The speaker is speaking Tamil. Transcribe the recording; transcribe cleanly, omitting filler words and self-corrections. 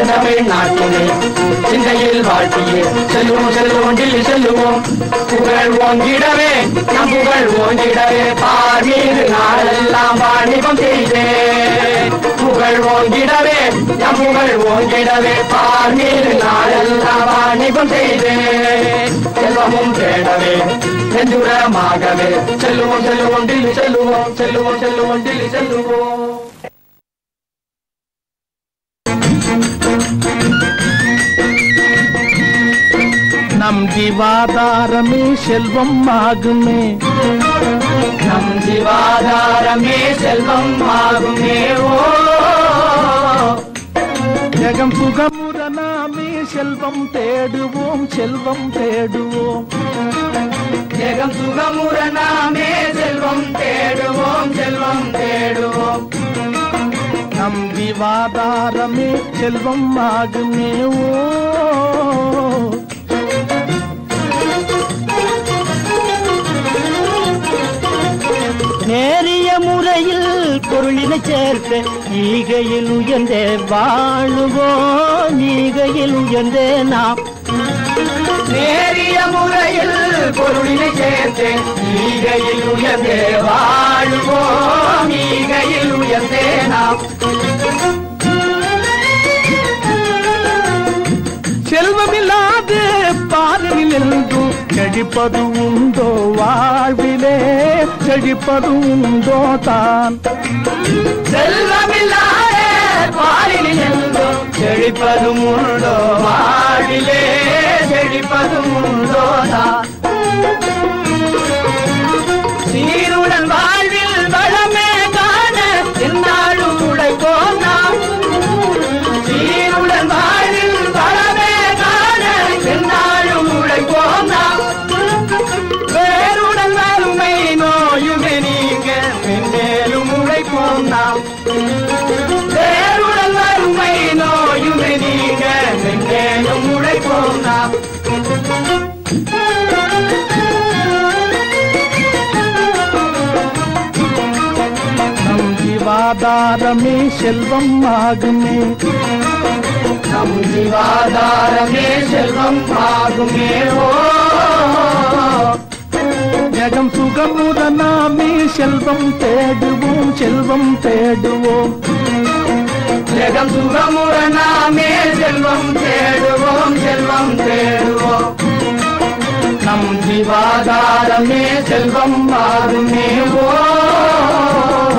தமிழ்நாட்டிலே சிந்தையில் வாழ்த்தியே செல்லுவோம் செல்லுவோம் டில்லி செல்லுவோம். புகழ் ஓங்கிடவே நம் புகழ் ஓங்கிடவே பார்மீது நாளெல்லாம் வாணிபம் செய்தே. புகழ் ஓங்கிடவே நம் புகழ் ஓங்கிடவே பார்மீது நாளெல்லாம் வாணிபம் செய்தே. செல்வமும் தேடவே நெஞ்சுரமாகவே செல்லுவோம் செல்லுவோம் டில்லி செல்லுவோம் செல்லுவோம் செல்லுவோம் டில்லி செல்லுவோம். நம் ஜீவாதாரமே செல்வம் ஆகுமே. நம் ஜீவாதாரமே செல்வம் ஆகுமே. ஓ ஜெகம் சுகமுற நாமே செல்வம் தேடுவோம் செல்வம் தேடுவோம். ஜெகம் சுகமுற நாமே செல்வம் தேடுவோம் செல்வம் தேடுவோம். நம் ஜீவாதாரமே செல்வம் ஆகுமே. ஓ நேரிய முறையில் பொருளினை சேர்த்து ஈகையில் உயர்ந்தே வாழுவோம். ஈகையில் உயர்ந்தே நாம் நேரிய முறையில் பொருளினை சேர்த்து ஈகையில் உயர்ந்தே வாழுவோம். ஈகையில் உயர்ந்தே நாம் செல்வமில்லாது பாதையில் என்றும் செழிப்பது உண்டோ வாழ்விலே செழிப்பது உண்டோ தான். செல்வமில்லாத பாலில் என்றும் செழிப்பதும் உண்டோ வாழ்விலே செழிப்பதும் உண்டோ தான். சீருடன் வாழ்வில் வளமே காண என்னாலும் உழைப்போம் நாம். சீருடன் வாழ்வில் வளமே காண என்னாலும் உழைப்போம் நாம். வேறுடன் வறுமை நோயுமே நீங்க மென்மேலும் உழைப்போம் நாம். வேறுடன் வறுமை நோயுமே நீங்க மென்மேலும் உழைப்போம் நாம். நம் ஜீவாதாரமே செல்வம் ஆகுமே. நம் ஜீவாதாரமே செல்வம் ஆகுமே. ஓ ஜெகம் சுகமுற நாமே செல்வம் தேடுவோம் செல்வம் தேடுவோம். ஜெகம் சுகமுற நாமே செல்வம் தேடுவோம் செல்வம் தேடுவோம். நம் ஜீவாதாரமே செல்வம் ஆகுமே. ஓ